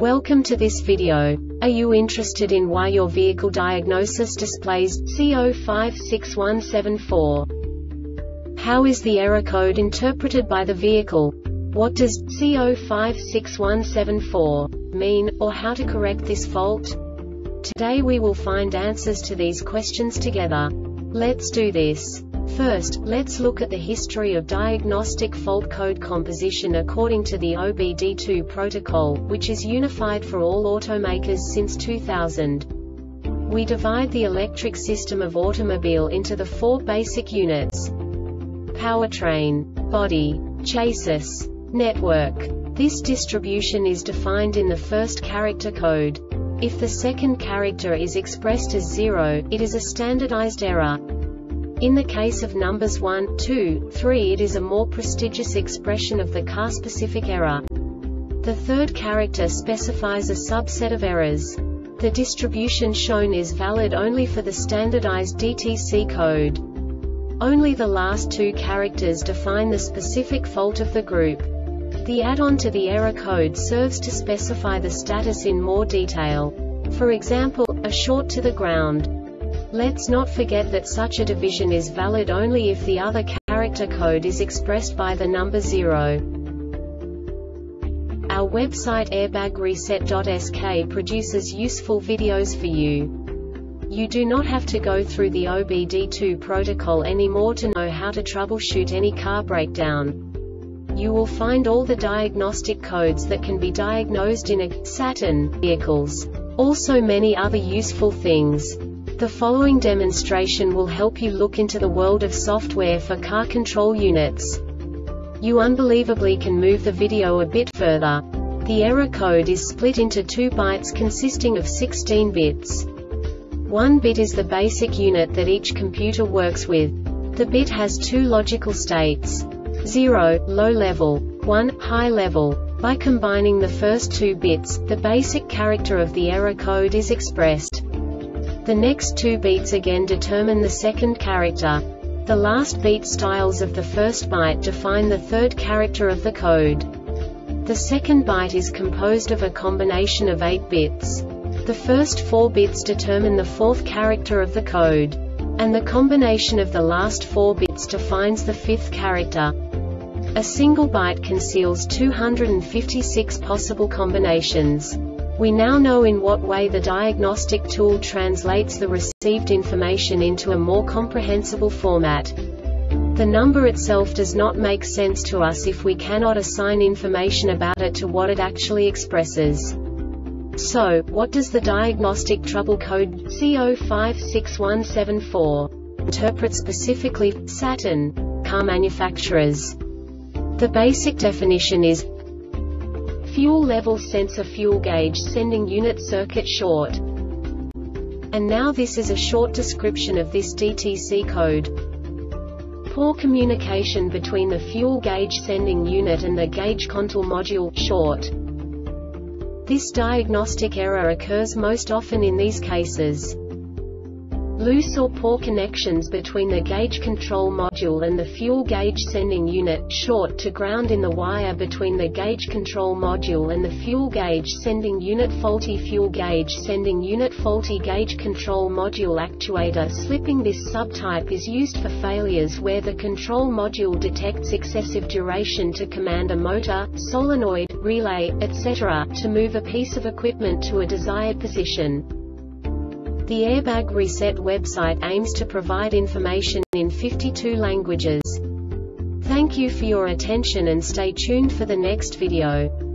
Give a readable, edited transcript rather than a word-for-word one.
Welcome to this video. Are you interested in why your vehicle diagnosis displays C056174? How is the error code interpreted by the vehicle? What does C056174 mean, or how to correct this fault? Today we will find answers to these questions together. Let's do this. First, let's look at the history of diagnostic fault code composition according to the OBD2 protocol, which is unified for all automakers since 2000. We divide the electric system of automobile into the four basic units: powertrain, body, chassis, network. This distribution is defined in the first character code. If the second character is expressed as 0, it is a standardized error. In the case of numbers 1, 2, 3, it is a more prestigious expression of the car-specific error. The third character specifies a subset of errors. The distribution shown is valid only for the standardized DTC code. Only the last two characters define the specific fault of the group. The add-on to the error code serves to specify the status in more detail. For example, a short to the ground. Let's not forget that such a division is valid only if the other character code is expressed by the number 0. Our website airbagreset.sk produces useful videos for you. You do not have to go through the OBD2 protocol anymore to know how to troubleshoot any car breakdown. You will find all the diagnostic codes that can be diagnosed in a Saturn vehicles. Also many other useful things. The following demonstration will help you look into the world of software for car control units. You unbelievably can move the video a bit further. The error code is split into 2 bytes consisting of 16 bits. 1 bit is the basic unit that each computer works with. The bit has 2 logical states: 0, low level, 1, high level. By combining the first 2 bits, the basic character of the error code is expressed. The next 2 beats again determine the second character. The last beat styles of the first byte define the third character of the code. The second byte is composed of a combination of 8 bits. The first 4 bits determine the fourth character of the code. And the combination of the last 4 bits defines the fifth character. A single byte conceals 256 possible combinations. We now know in what way the diagnostic tool translates the received information into a more comprehensible format. The number itself does not make sense to us if we cannot assign information about it to what it actually expresses. So, what does the diagnostic trouble code C056174 interpret specifically for Saturn car manufacturers? The basic definition is fuel level sensor fuel gauge sending unit circuit short. And now this is a short description of this DTC code. Poor communication between the fuel gauge sending unit and the gauge control module short. This diagnostic error occurs most often in these cases: loose or poor connections between the gauge control module and the fuel gauge sending unit, short to ground in the wire between the gauge control module and the fuel gauge sending unit, faulty fuel gauge sending unit, faulty gauge control module actuator slipping. This subtype is used for failures where the control module detects excessive duration to command a motor, solenoid, relay, etc., to move a piece of equipment to a desired position. The Airbag Reset website aims to provide information in 52 languages. Thank you for your attention and stay tuned for the next video.